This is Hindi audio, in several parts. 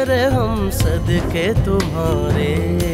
मेरे हम सदके तुम्हारे।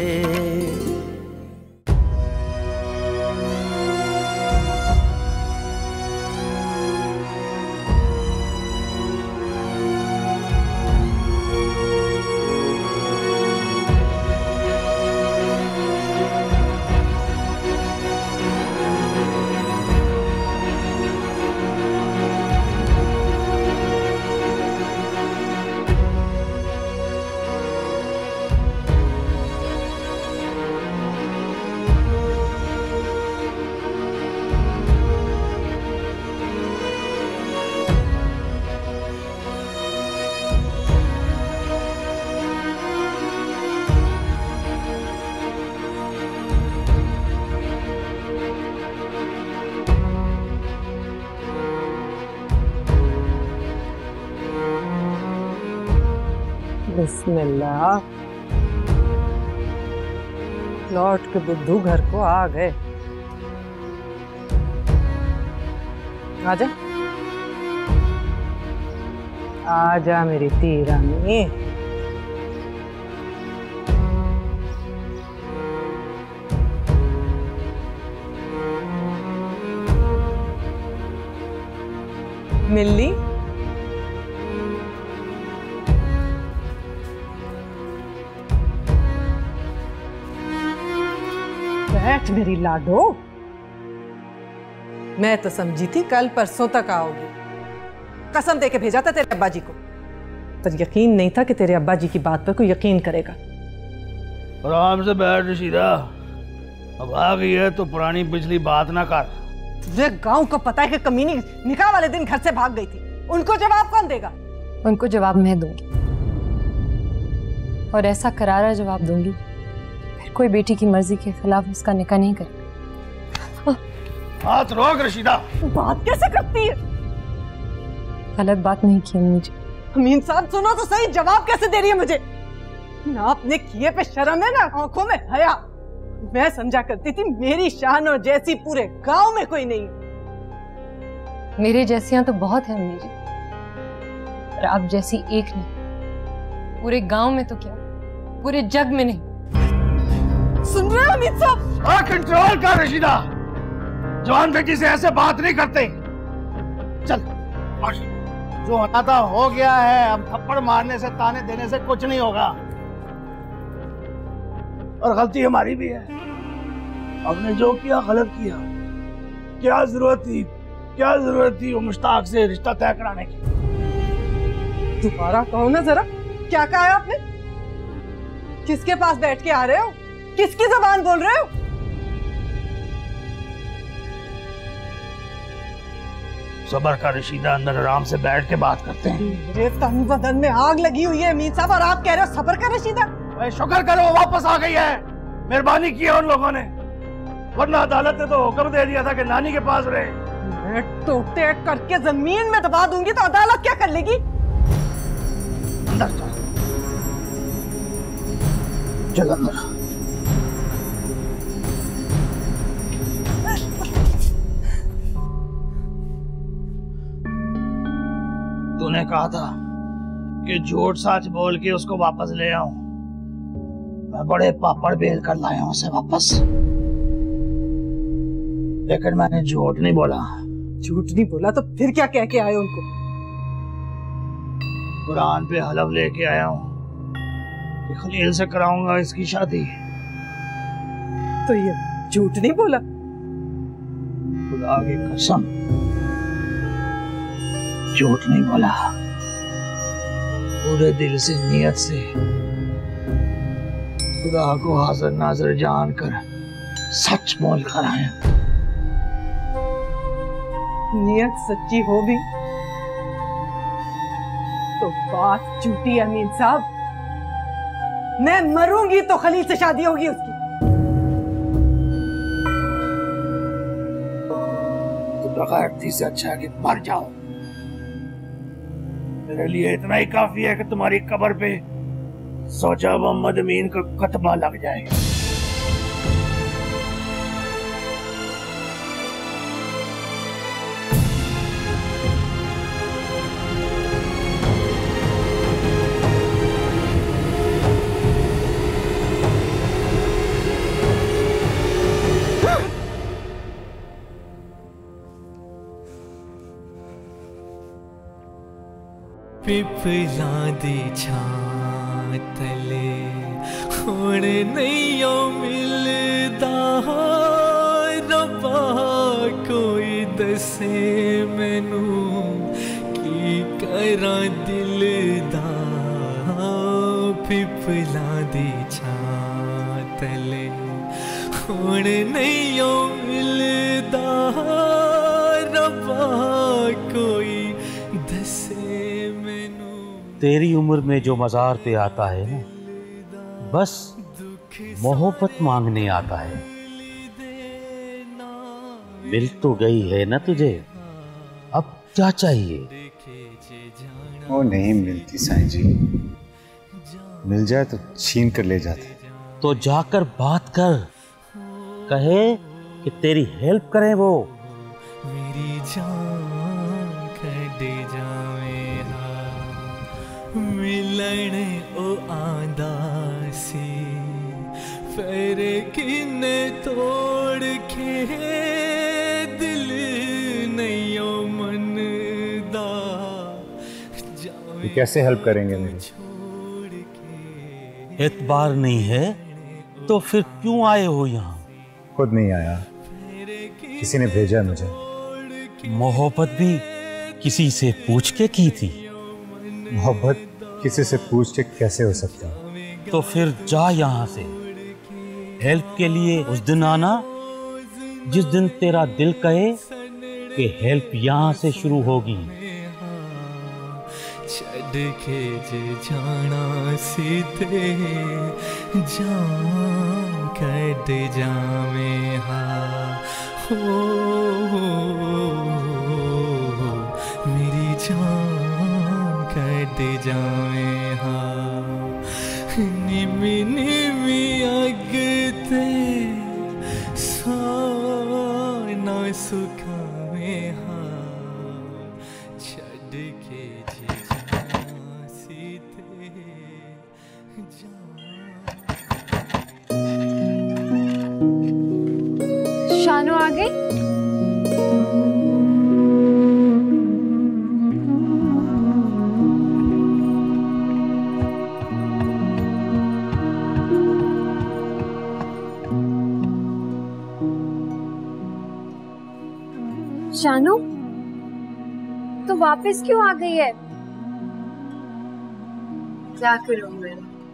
बिस्मिल्लाह। लौट के बुद्धू घर को आ गए। आजा आजा मेरी तीरानी। मिल्ली बैठ मेरी लाडो। मैं तो समझी थी कल परसों तक आओगी। कसम दे के भेजा था तेरे अब्बा जी को, पर यकीन नहीं था कि तेरे अब्बा जी की बात पर कोई यकीन करेगा। आराम से बैठ रशीदा, अब आ गई है तो पुरानी पिछली बात ना कर। तुझे गांव को पता है कि कमीनी निकाह वाले दिन घर से भाग गई थी, उनको जवाब कौन देगा? उनको जवाब मैं दूंगी, और ऐसा करारा जवाब दूंगी फिर कोई बेटी की मर्जी के खिलाफ उसका निकाह नहीं करेगा। हाथ रोक रशीदा। बात कैसे करती है? गलत बात नहीं की अम्मी जी। अमीन साहब सुनो तो सही, जवाब कैसे दे रही है मुझे? ना अपने किए पे शर्म है ना आंखों में हया। मैं समझा करती थी मेरी शान और जैसी पूरे गांव में कोई नहीं। मेरे जैसियां तो बहुत है अम्मी जी, पर आप जैसी एक नहीं। पूरे गांव में तो क्या, पूरे जग में नहीं। सुन रहे हो अमीन साहब? कंट्रोल कर रशीदा, जवान बेटी से ऐसे बात नहीं करते। चल, जो होना था हो गया है, अब थप्पड़ मारने से ताने देने से कुछ नहीं होगा। और गलती हमारी भी है, हमने जो किया गलत किया। क्या जरूरत थी वो मुश्ताक से रिश्ता तय कराने की? दोबारा कहो ना जरा, क्या कहा है आपने? किसके पास बैठ के आ रहे हो? किसकी जबान बोल रहे हो? सबर का रशीदा, अंदर आराम से बैठ के बात करते हैं। मेरे तन बदन में आग लगी हुई है अमीन साहब, और आप कह रहे हो सबर का रशीदा? शुक्र करो वापस आ गई है, मेहरबानी की है उन लोगों ने, वरना अदालत ने तो हुक्म दे दिया था कि नानी के पास रहे। मैं टोटे करके जमीन में दबा दूंगी तो अदालत क्या कर लेगी? अंदर चल अंदर। तूने कहा था कि झूठ सच बोल के उसको वापस ले आऊं। मैं बड़े पापड़ बेल कर लाया हूं उसे वापस, लेकिन मैंने झूठ नहीं बोला। झूठ नहीं बोला तो फिर क्या कह के आए उनको? कुरान पे हलफ लेके आया हूं कि खलील से कराऊंगा इसकी शादी। तो ये झूठ नहीं बोला? खुदा की कसम झूठ नहीं बोला, पूरे दिल से नियत से खुदा को हाजिर नाजिर जानकर सच बोल कर आया। नियत सच्ची हो भी तो बात झूठी। अमीन साहब, मैं मरूंगी तो खलील से शादी होगी उसकी। तो बगैरती से अच्छा है कि मर जाओ। मेरे लिए इतना ही काफी है कि तुम्हारी कब्र पे सोचा मोहम्मद अमीन का कतबा लग जाए। पिपला दी छां तले हुण नहीं मिलदा रब्बा कोई दसे मैनू की करा दिल दा पिपला दी छां तले हुण नहीं मिलदा रब्बा कोई दसे मैनू। तेरी उम्र में जो मजार पे आता है ना, बस मोहब्बत मांगने आता है। मिल तो गई है ना तुझे, अब क्या चाहिए? वो नहीं मिलती साईं जी, मिल जाए तो छीन कर ले जाते। तो जाकर बात कर, कहे कि तेरी हेल्प करें वो। मेरी जान कटे जावे मिलन ओ आंदा सी फिर किन्ने तोड़ के दिल नहीं ओ मनदा। ये कैसे हेल्प करेंगे मेरी? एतबार नहीं है तो फिर क्यों आए हो यहाँ? खुद नहीं आया, किसी ने भेजा मुझे। मोहब्बत भी किसी से पूछ के की थी? मोहब्बत किसी से पूछ के कैसे हो सकती? तो फिर जा यहाँ से। हेल्प के लिए उस दिन आना जिस दिन तेरा दिल कहे कि हेल्प यहाँ से शुरू होगी। छड़ के जे जाना सीधे जान कट जावे मेरी जान कट जावे निमी निमी अगते सोना सुखावे छड़ के जे शानू आ गई? शानू तो वापस क्यों आ गई है? क्या करूं मैं,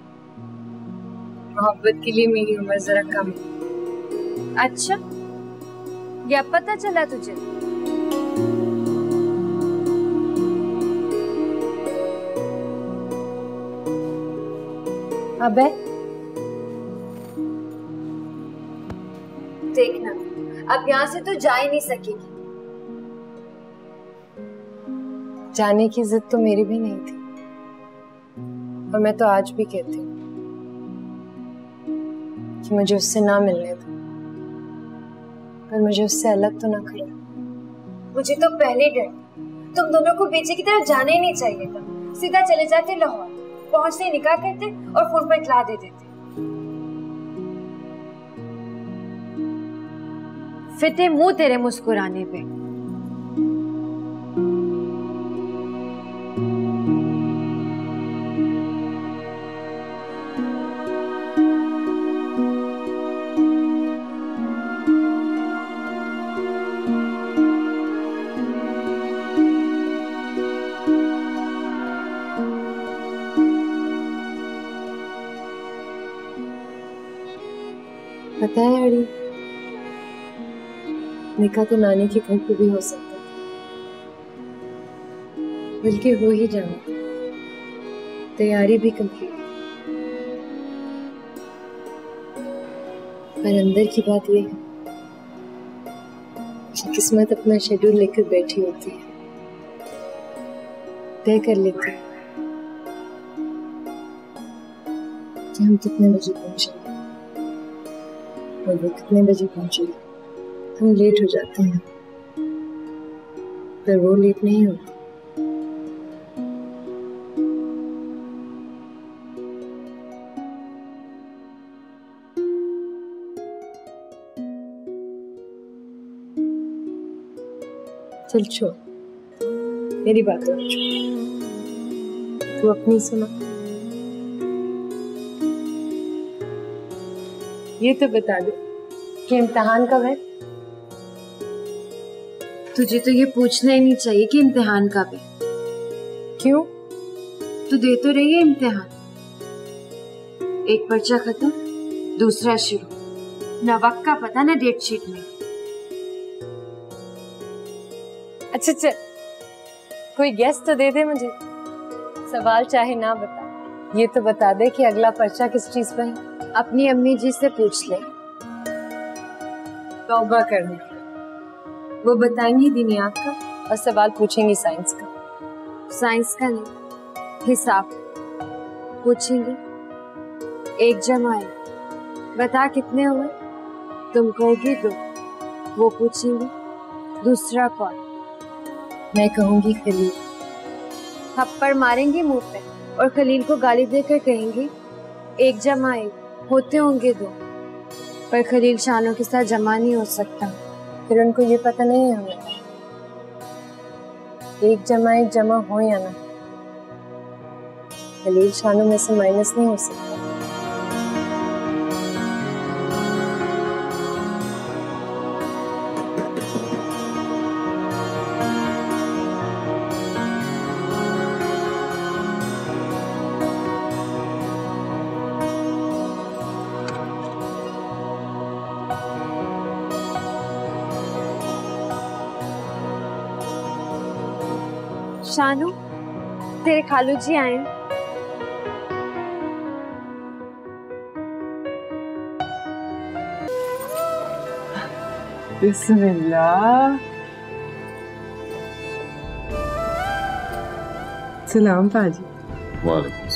मोहब्बत के लिए मेरी उम्र जरा कम है। अच्छा, ये अब पता चला तुझे? अबे देखना, अब यहाँ से तो जा ही नहीं सकेगी। जाने की जिद तो मेरी भी नहीं थी, और मैं तो आज भी कहती हूँ कि मुझे उससे ना मिलने दो, पर मुझे उससे अलग तो ना करो। मुझे तो पहले डर, तुम दोनों को बेचे की तरफ जाना ही नहीं चाहिए था। सीधा चले जाते लाहौर, पहुंचते निकाह करते और फोन पर इतला दे देते। फिते मुंह तेरे मुस्कुराने पे। पता है अड़ी, निकाह तो नानी के घर पे भी हो सकता था, बल्कि हो ही जाना था। तैयारी भी कंप्लीट, पर अंदर की बात ये है कि किस्मत अपना शेड्यूल लेकर बैठी होती है, तय कर लेती है कि हम कितने बजे पहुंचेंगे और वो कितने बजे पहुंचेगी। हम लेट हो जाते हैं, पर वो लेट नहीं होती। चल छोड़, मेरी बात और छोड़। तू अपनी सुना। ये तो बता दे कि इम्तिहान कब है? तुझे तो ये पूछना ही नहीं चाहिए कि इम्तिहान कब है। क्यों? तू दे तो रही है इम्तिहान। एक पर्चा खत्म, दूसरा शुरू। न वक्त का पता न डेट शीट में। अच्छा चल, कोई गेस तो दे दे मुझे। सवाल चाहे ना बता, ये तो बता दे कि अगला पर्चा किस चीज पर है। अपनी अम्मी जी से पूछ ले। तौबा करने, वो बताएंगी दुनियात का और सवाल पूछेंगी साइंस का। साइंस का नहीं, हिसाब पूछेंगे। 1 जमा 1 बता कितने हुए? तुम कहोगी 2। वो पूछेंगे दूसरा कौन? मैं कहूंगी खलील। थप्पड़ मारेंगे मुंह पे और खलील को गाली देकर कहेंगे 1 जमा 1 होते होंगे 2, पर खलील शानों के साथ जमा नहीं हो सकता। फिर उनको ये पता नहीं है हमें 1 जमा 1 जमा हो या ना, खलील शानों में से माइनस नहीं हो सकता। शानू, तेरे खालू जी आए। बिस्मिल्लाह। सलाम पाजी। वालेकुम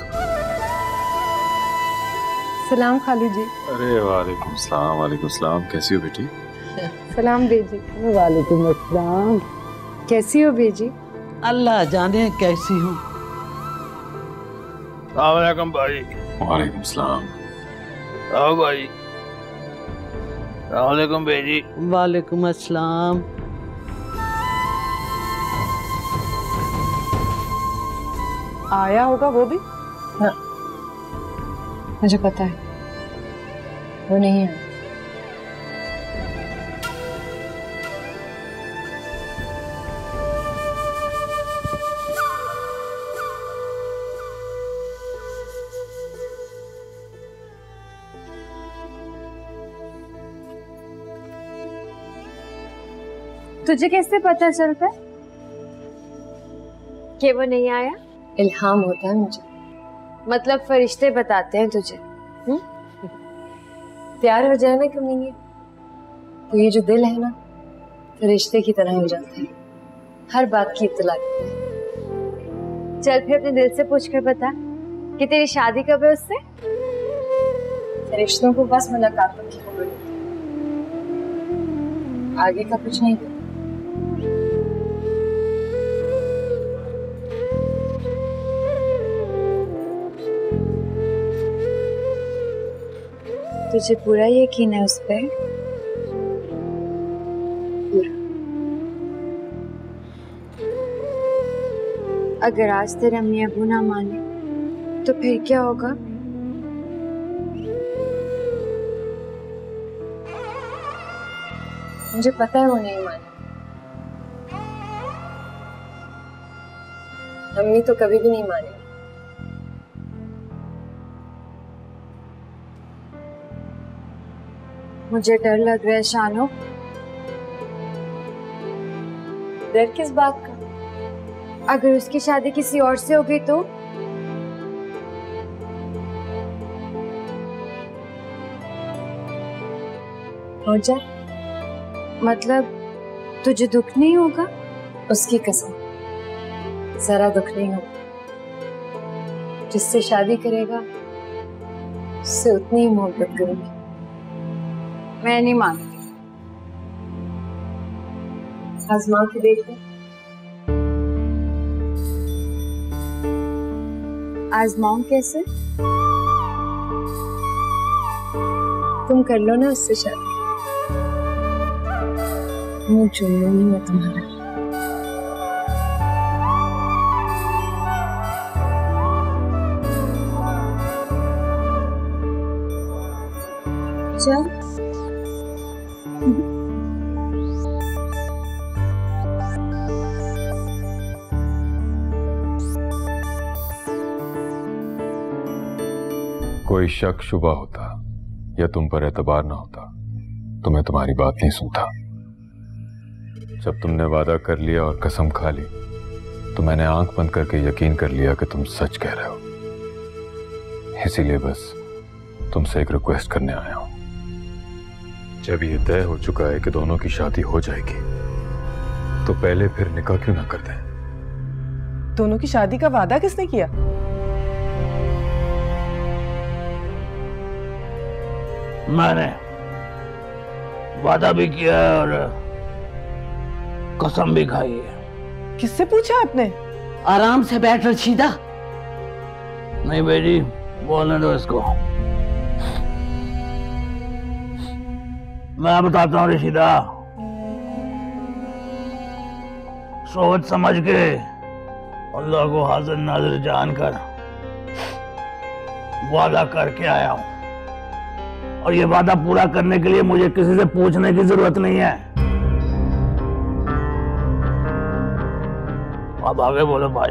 सलाम खालू जी। अरे वालेकुम सलाम। कैसी हो बेटी? सलाम बेजी। वालेकुम अस्सलाम। कैसी हो बेजी? अल्लाह जाने कैसी हूँ। वालेकुम भाई। वालेकुम सलाम। आओ भाई। वालेकुम बेजी। वालेकुम अस्सलाम। आया होगा वो भी? ना, मुझे पता है वो नहीं है। तुझे कैसे पता चलता है कि वो नहीं आया? इल्हाम होता है मुझे। मतलब फरिश्ते बताते हैं तुझे? प्यार हो जाए ना कमीनी, तो ये जो दिल है ना फरिश्ते की तरह हो जाता है, हर बात की इत्तला देता है। चल फिर अपने दिल से पूछ कर बता कि तेरी शादी कब है उससे? फरिश्तों को बस मुलाकातों की खबर होती है, आगे का कुछ नहीं पता। तुझे पूरा यकीन है उस पर? पूरा। अगर आज तेरे अम्मी अबू ना माने तो फिर क्या होगा? मुझे पता है वो नहीं माने। अम्मी तो कभी भी नहीं माने। मुझे डर लग रहा है शानो। डर किस बात का? अगर उसकी शादी किसी और से हो गई तो? हो जाए। मतलब तुझे दुख नहीं होगा? उसकी कसम, जरा दुख नहीं होगा। जिससे शादी करेगा उससे उतनी ही मोहब्बत करूंगी। मैं नहीं मानती। आजमा के देखो। आजमाऊं कैसे? तुम कर लो ना उससे शादी, मुंह चुन लूंगी मैं तुम्हारा। अच्छा, कोई शक शुबा होता या तुम पर एतबार ना होता तो मैं तुम्हारी बात नहीं सुनता। जब तुमने वादा कर लिया और कसम खा ली तो मैंने आंख बंद करके यकीन कर लिया कि तुम सच कह रहे हो। इसीलिए बस तुमसे एक रिक्वेस्ट करने आया हूं। जब ये तय हो चुका है कि दोनों की शादी हो जाएगी तो पहले फिर निकाह क्यों ना कर दें? दोनों की शादी का वादा किसने किया? मैंने वादा भी किया है और कसम भी खाई है। किससे पूछा आपने? आराम से बैठ रशीदा। नहीं बेटी, बोलने दो इसको। मैं बताता हूँ रशीदा, सोच समझ के अल्लाह को हाजिर नाजिर जानकर वादा करके आया हूँ और ये वादा पूरा करने के लिए मुझे किसी से पूछने की जरूरत नहीं है। अब आगे बोलो भाई।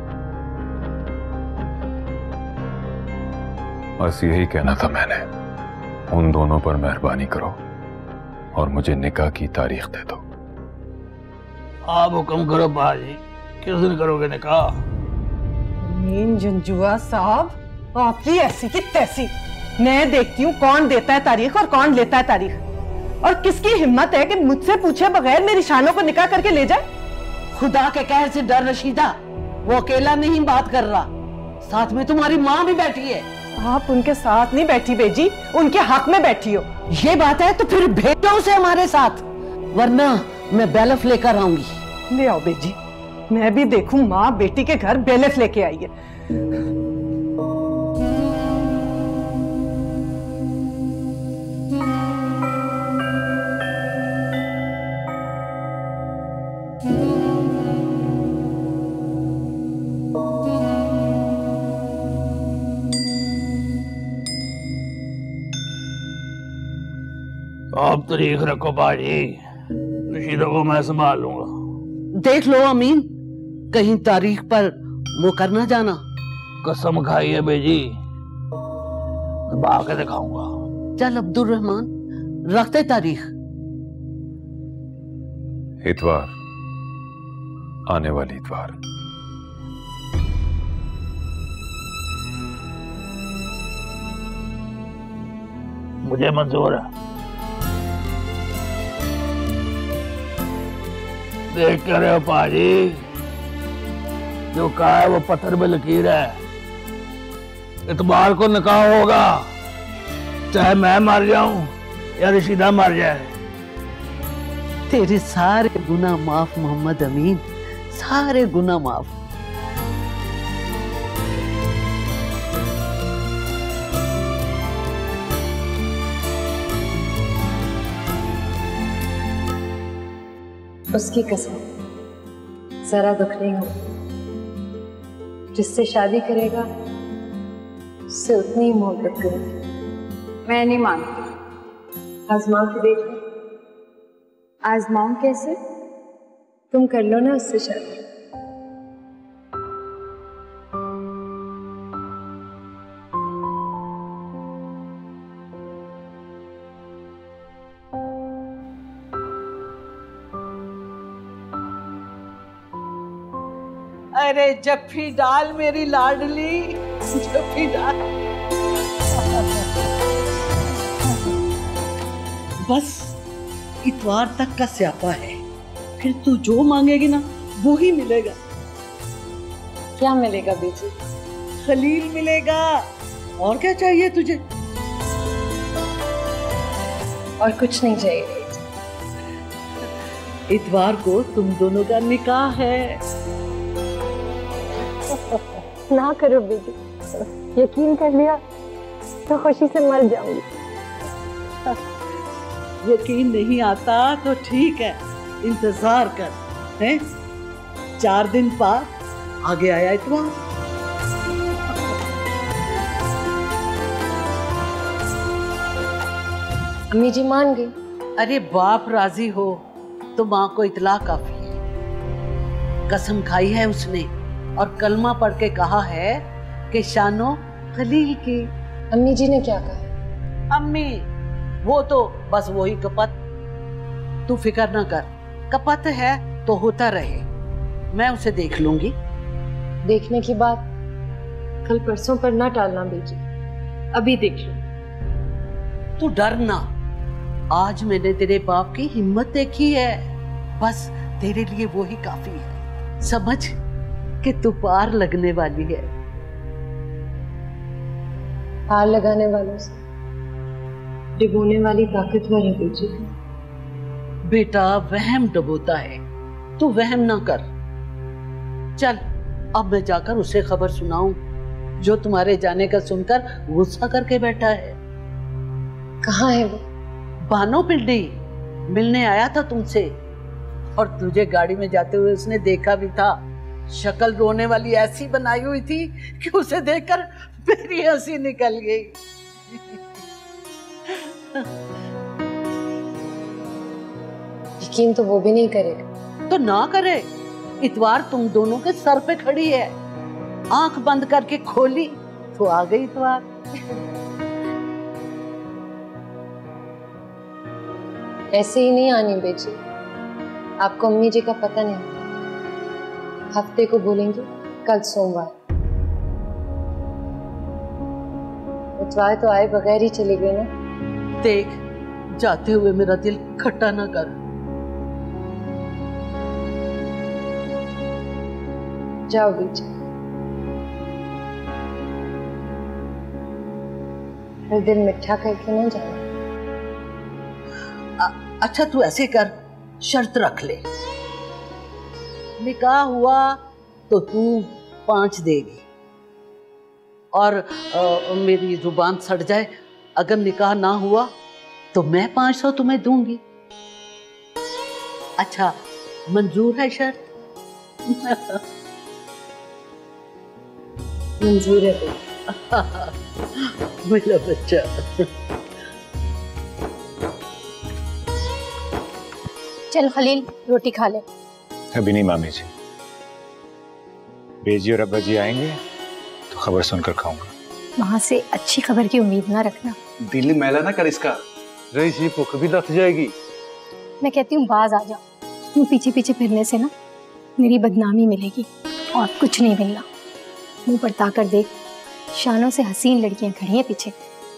बस यही कहना था मैंने। उन दोनों पर मेहरबानी करो और मुझे निकाह की तारीख दे दो। आप हुक्म करो भाई, किस दिन करोगे निकाह? मीन जंजुआ साहब, आपकी ऐसी की तैसी। मैं देखती हूँ कौन देता है तारीख और कौन लेता है तारीख, और किसकी हिम्मत है कि मुझसे पूछे बगैर मेरी शानों को निकाह करके ले जाए। खुदा के कहर से डर रशीदा, वो अकेला नहीं बात कर रहा, साथ में तुम्हारी माँ भी बैठी है। आप उनके साथ नहीं बैठी बेजी, उनके हक में बैठी हो। ये बात है तो फिर भेजो उसे हमारे साथ, वरना मैं बैलफ लेकर आऊंगी। ले आओ बेजी, मैं भी देखूं माँ बेटी के घर बैलफ लेके आई है। आप तारीख रखो बाजी, रशीदा को मैं संभाल लूंगा। देख लो अमीन, कहीं तारीख पर वो करना जाना। कसम खाई है बेजी, दबा के दिखाऊंगा। चल अब्दुल रहमान, रखते तारीख। इतवार, आने वाली इतवार। मुझे मंजूर है। देख कर रहे हो पाजी, जो कहा है वो पत्थर में लकीर है। इतवार को निकाह होगा, चाहे मैं मर जाऊं या रशीदा मर जाए। तेरे सारे गुनाह माफ मोहम्मद अमीन, सारे गुनाह माफ। उसकी कसम, जरा दुख नहीं हो। जिससे शादी करेगा उससे उतनी ही मोहब्बत करेगी। मैं नहीं मानती। आजमा के देख लो। आजमाऊं कैसे? तुम कर लो ना उससे शादी। अरे जफ्फी डाल मेरी लाडली, जफ्फी डाल। बस इतवार तक का स्यापा है, फिर तू जो मांगेगी ना वो ही मिलेगा। क्या मिलेगा बेटी? खलील मिलेगा, और क्या चाहिए तुझे? और कुछ नहीं चाहिए। इतवार को तुम दोनों का निकाह है। ना करो बेटी, यकीन कर लिया तो खुशी से मर जाऊंगी। यकीन नहीं आता तो ठीक है, इंतजार कर। हैं? 4 दिन बाद आगे आया इतवार। अम्मी जी मान गई। अरे बाप राजी हो तो माँ को इतला काफी है। कसम खाई है उसने और कलमा पढ़ के कहा है कि शानो खलील की। अम्मी जी ने क्या कहा? अम्मी वो तो बस वही कपत। तू फिक्र ना कर, कपत है तो होता रहे, मैं उसे देख लूंगी। देखने की बात कल परसों पर ना टालना बेटी, अभी देख लो। तू डर ना, आज मैंने तेरे बाप की हिम्मत देखी है, बस तेरे लिए वो ही काफी है। समझ कि तू पार लगने वाली है। पार लगाने वालों से डिबोने वाली ताकतवर है बेटी। बेटा वहम डबोता है, तू वहम ना कर। चल अब मैं जाकर उसे खबर सुनाऊं जो तुम्हारे जाने का सुनकर गुस्सा करके बैठा है। कहाँ है वो? बानो पिंडी मिलने आया था तुमसे और तुझे गाड़ी में जाते हुए उसने देखा भी था। शक्ल रोने वाली ऐसी बनाई हुई थी कि उसे देखकर मेरी हंसी निकल गई। यकीन तो वो भी नहीं करेगा। तो ना करे, इतवार तुम दोनों के सर पे खड़ी है। आंख बंद करके खोली तो आ गई इतवार। ऐसे ही नहीं आनी बेटी, आपको अम्मी जी का पता नहीं। हफ्ते को बोलेंगे कल सोमवार। इतवार तो आए बगैर ही चली गई ना। देख जाते हुए मेरा दिल खट्टा ना कर। जाओ बेटी, फिर दिल मिठा करके ना जाना। अच्छा तू ऐसे कर, शर्त रख ले, निकाह हुआ तो तू 5 देगी और मेरी जुबान सड़ जाए, अगर निकाह ना हुआ तो मैं 500 तुम्हें दूंगी। अच्छा मंजूर है शर्त? मंजूर है मेरा बच्चा। चल खलील रोटी खा ले। अभी नहीं मामी जी, बेजी और अब्बा जी आएंगे तो खबर सुनकर खाऊंगा। वहां से अच्छी खबर की उम्मीद ना रखना। दिल मैला ना कर इसका, रईसी भूख भी लग जाएगी। मैं कहती हूँ बाज आ जा, तू पीछे पीछे फिरने से ना मेरी बदनामी मिलेगी और कुछ नहीं मिलना। मुंह पर ताकर देख, शानों से हसीन लड़कियां खड़ी हैं पीछे।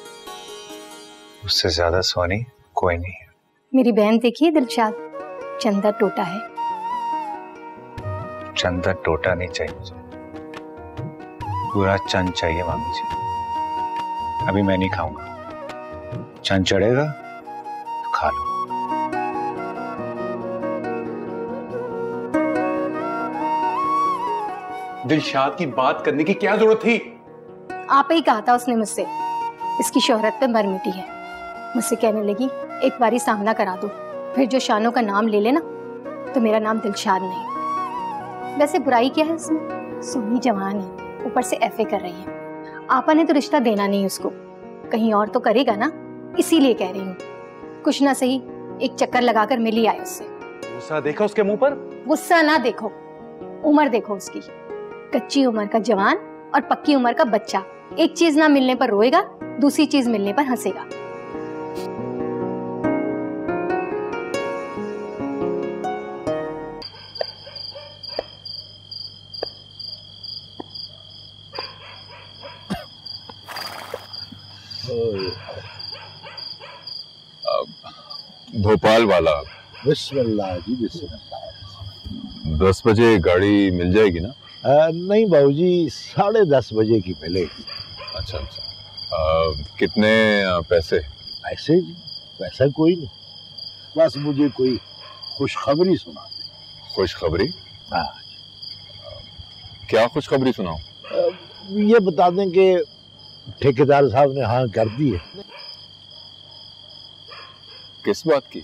उससे ज्यादा सोनी कोई नहीं है। मेरी बहन देखिए दिलशाद, चंदा टोटा है। चंदा टोटा नहीं चाहिए मुझे, पूरा चंद चाहिए मामी जी। अभी मैं नहीं खाऊंगा, चंद चढ़ेगा तो खा लो। दिलशाद की बात करने की क्या जरूरत थी? आप ही कहा था उसने मुझसे, इसकी शोहरत पे मर मिटी है। मुझसे कहने लगी एक बारी सामना करा दो, फिर जो शानों का नाम ले लेना तो मेरा नाम दिलशाद नहीं। वैसे बुराई क्या है इसमें? सोनी जवान है, ऊपर से एफए कर रही है। आपा ने तो रिश्ता देना नहीं उसको, कहीं और तो करेगा ना, इसीलिए कह रही हूँ कुछ ना सही एक चक्कर लगाकर मिल ही आए उससे। गुस्सा देखा उसके मुंह पर? गुस्सा ना देखो, उम्र देखो उसकी। कच्ची उम्र का जवान और पक्की उम्र का बच्चा, एक चीज ना मिलने पर रोएगा, दूसरी चीज मिलने पर हंसेगा। भोपाल वाला। बिस्मिल्लाह जी बिस्मिल्लाह। 10 बजे गाड़ी मिल जाएगी ना? नहीं बाबूजी, 10:30 बजे की मिलेगी। अच्छा अच्छा। कितने पैसे? पैसे जी, पैसा कोई नहीं, बस मुझे कोई खुशखबरी सुना दे। खुशखबरी? हाँ। क्या खुशखबरी सुनाऊं? ये बता दें कि ठेकेदार साहब ने हाँ कर दी है। किस बात की?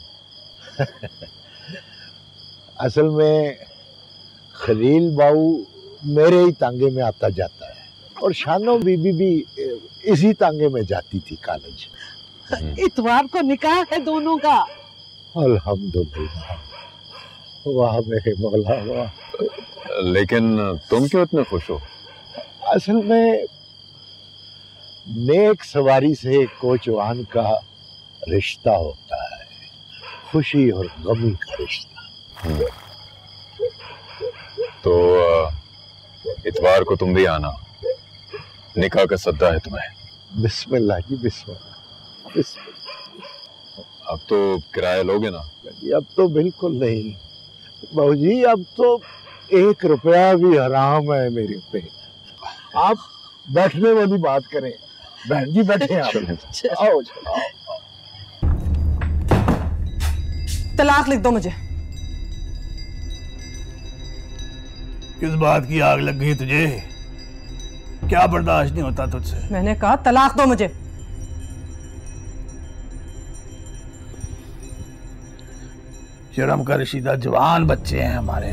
असल में खलील बाऊ मेरे ही तांगे में आता जाता है और शानो बीबी भी इसी तांगे में जाती थी कॉलेज। इतवार को निकाह है दोनों का। अल्हम्दुलिल्लाह, वाह मेरे मौला वाह। लेकिन तुम क्यों इतने खुश हो? असल में नेक सवारी से कोचवान का रिश्ता होता है, खुशी और गमी का रिश्ता। तो इतवार को तुम भी आना, निकाह का सद्दा है तुम्हें। बिस्मिल्लाह जी बिस्मिल्लाह बिस्मिल्लाह। अब तो किराया लोगे ना? अब तो बिल्कुल नहीं बाबूजी, अब तो 1 रुपया भी हराम है मेरे पे। आप बैठने वाली बात करें। बहन जी बैठे आप। आओ आओ। तलाक लिख दो मुझे। किस बात की आग लग गई तुझे? क्या बर्दाश्त नहीं होता तुझसे? मैंने कहा तलाक दो मुझे। शर्म कर रशीदा, जवान बच्चे हैं हमारे।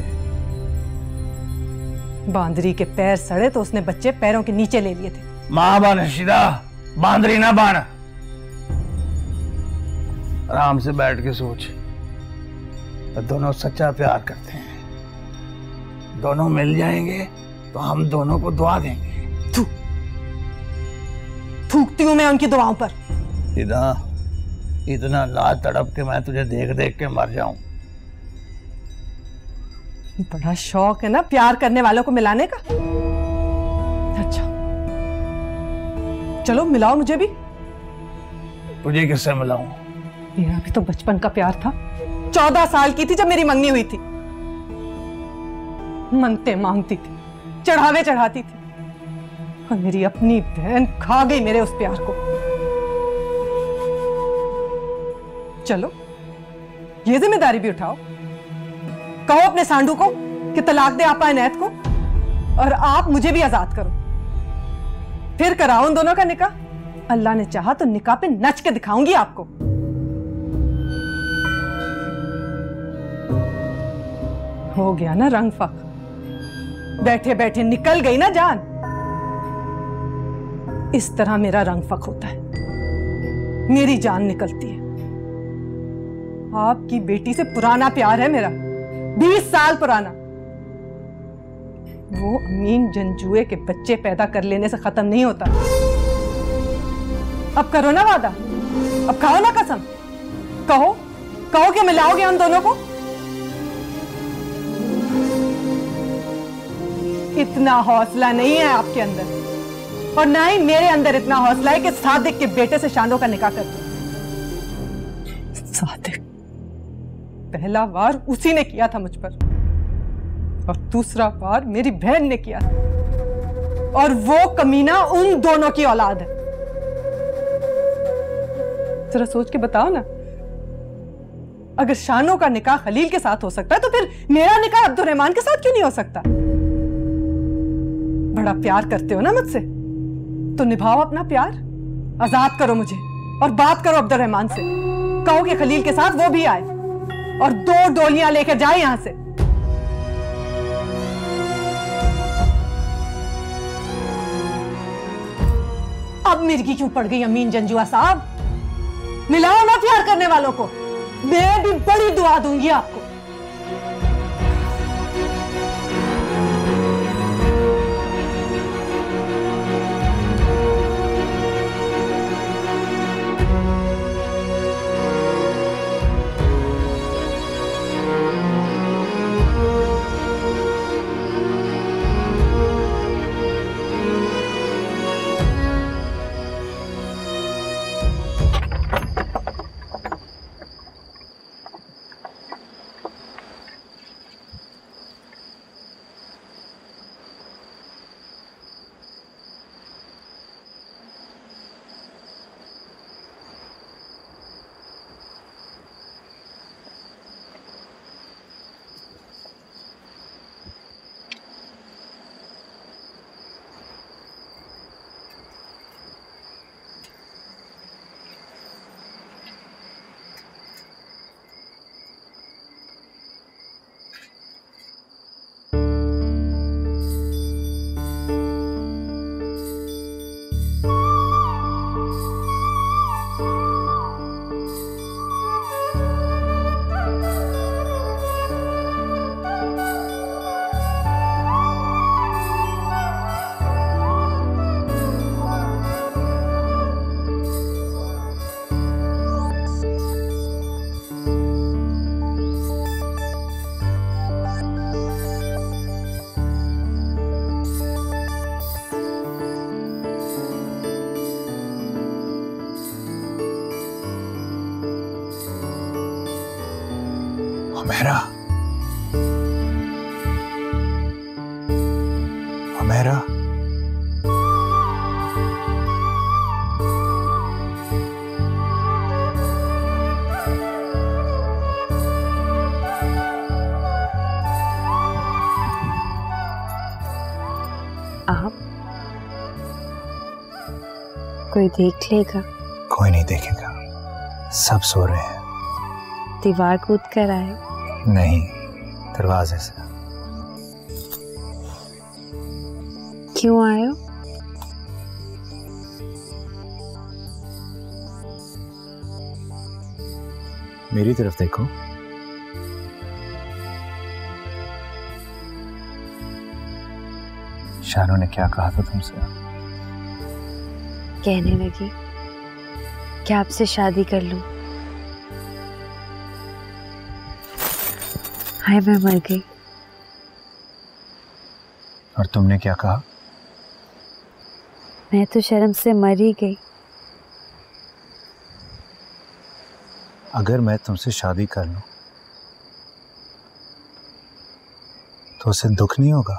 बांदरी के पैर सड़े तो उसने बच्चे पैरों के नीचे ले लिए थे। मां बन रशीदा, बांदरी ना बन। आराम से बैठ के सोच। दोनों सच्चा प्यार करते हैं, दोनों मिल जाएंगे तो हम दोनों को दुआ देंगे। थूकती हूं मैं उनकी दुआओं पर। इतना ला तड़प के मैं तुझे देख देख के मर जाऊं। बड़ा शौक है ना प्यार करने वालों को मिलाने का। अच्छा चलो मिलाओ मुझे भी। तुझे किससे मिलाऊं? मेरा भी तो बचपन का प्यार था। 14 साल की थी जब मेरी मंगनी हुई थी। मनते मांगती थी, चढ़ावे चढ़ाती थी, और मेरी अपनी बहन खा गई मेरे उस प्यार को। चलो ये जिम्मेदारी भी उठाओ। कहो अपने सांडू को कि तलाक दे आपा इनायत को, और आप मुझे भी आजाद करो। फिर कराओ उन दोनों का निकाह। अल्लाह ने चाहा तो निकाह पे नच के दिखाऊंगी आपको। हो गया ना रंग फक, बैठे बैठे निकल गई ना जान। इस तरह मेरा रंग फक होता है, मेरी जान निकलती है। आपकी बेटी से पुराना प्यार है मेरा, 20 साल पुराना। वो अमीन जंजुए के बच्चे पैदा कर लेने से खत्म नहीं होता। अब करो ना वादा, अब खाओ ना कसम। कहो कि मिलाओगे हम दोनों को। इतना हौसला नहीं है आपके अंदर, और ना ही मेरे अंदर इतना हौसला है कि सादिक के बेटे से शानो का निकाह कर दूं। सादिक, पहला वार उसी ने किया था मुझ पर, और दूसरा वार मेरी बहन ने किया, और वो कमीना उन दोनों की औलाद है। जरा सोच के बताओ ना, अगर शानो का निकाह खलील के साथ हो सकता है तो फिर मेरा निकाह अब्दुर्रहमान के साथ क्यों नहीं हो सकता? बड़ा प्यार करते हो ना मुझसे, तो निभाओ अपना प्यार, आजाद करो मुझे और बात करो अब्दुर्रहमान से। कहो कि खलील के साथ वो भी आए और 2 डोलियां लेकर जाए यहां से। अब मिर्गी क्यों पड़ गई अमीन जंजुआ साहब? मिलाओ ना प्यार करने वालों को, मैं भी बड़ी दुआ दूंगी आपको। हुमैरा, हुमैरा, आप? कोई देख लेगा? कोई नहीं देखेगा, सब सो रहे हैं। दीवार कूद कर आए? नहीं, दरवाजे से। क्यों आए हो? मेरी तरफ देखो। शानू ने क्या कहा था तुमसे? कहने लगी कि आपसे शादी कर लूं। हाय, मैं मर गई। और तुमने क्या कहा? मैं तो शर्म से मर ही गई। अगर मैं तुमसे शादी कर लूं तो उसे दुख नहीं होगा?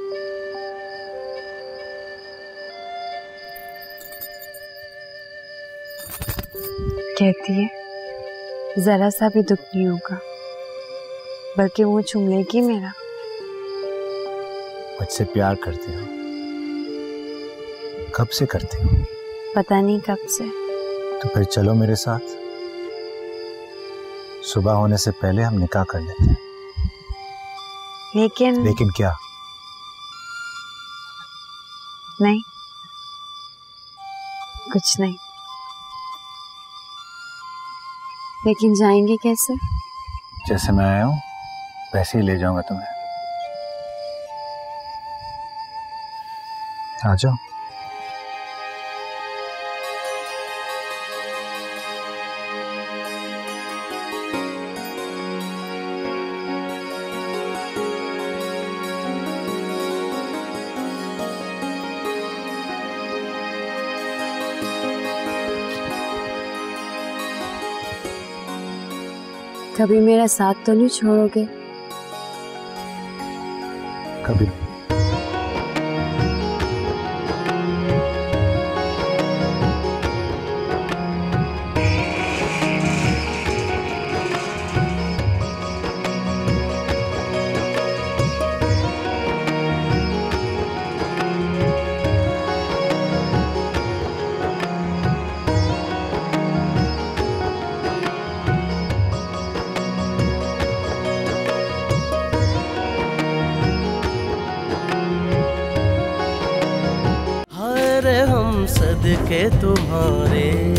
कहती है जरा सा भी दुख नहीं होगा, बल्कि वो चूम लेगी मेरा। मुझसे प्यार करती हो? कब से करती हो? पता नहीं कब से। तो फिर चलो मेरे साथ, सुबह होने से पहले हम निकाह कर लेते हैं। लेकिन क्या? नहीं, कुछ नहीं। लेकिन जाएंगे कैसे? जैसे मैं आया हूं वैसे ही ले जाऊंगा तुम्हें। आ जाओ। कभी मेरा साथ तो नहीं छोड़ोगे? कभी। सदके तुम्हारे